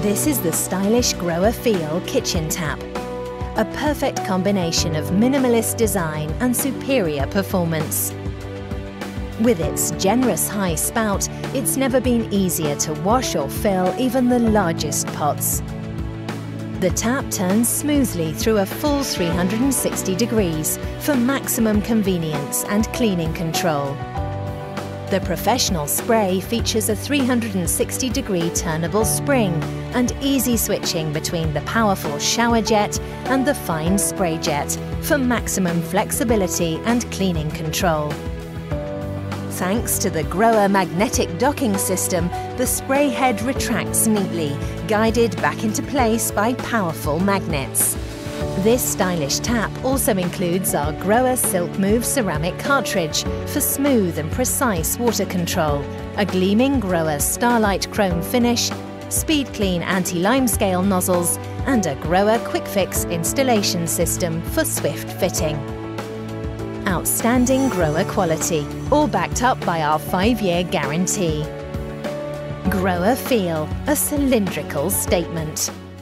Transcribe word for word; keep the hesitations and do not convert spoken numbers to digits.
This is the stylish Grower Feel kitchen tap. A perfect combination of minimalist design and superior performance. With its generous high spout, it's never been easier to wash or fill even the largest pots. The tap turns smoothly through a full three hundred sixty degrees for maximum convenience and cleaning control. The professional spray features a three hundred sixty degree turnable spring and easy switching between the powerful shower jet and the fine spray jet for maximum flexibility and cleaning control. Thanks to the Grower magnetic docking system, the spray head retracts neatly, guided back into place by powerful magnets. This stylish tap also includes our Grower Silk Move ceramic cartridge for smooth and precise water control, a gleaming Grower Starlight chrome finish, Speed Clean anti-limescale nozzles, and a Grower Quick Fix installation system for swift fitting. Outstanding grower quality, all backed up by our five-year guarantee. Grower Feel, a cylindrical statement.